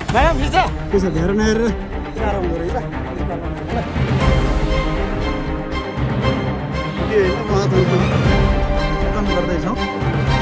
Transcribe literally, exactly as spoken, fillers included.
madam फिर्छ के छ धेरै नहेरेर गाह्रो हुँदो रहेछ के होइन उहाँ त काम गर्दैछौँ